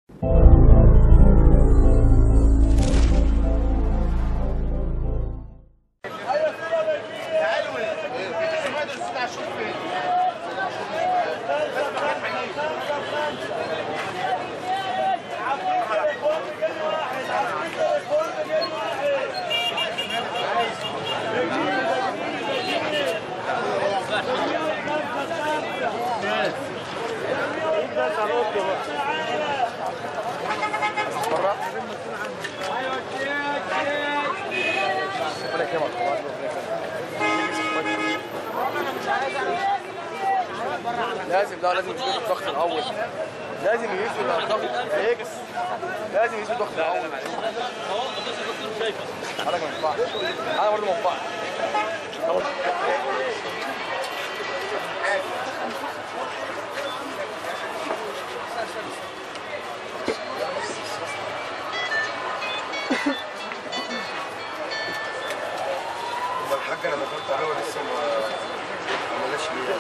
لازم يشوف الضغط الاول، لازم يقيس الضغط اكس، لازم يقيس الضغط الاول. حضرتك ما ينفعش، انا برضه ما ينفعش. الحاج انا ما كنت انا لسه ما عملناش ليه.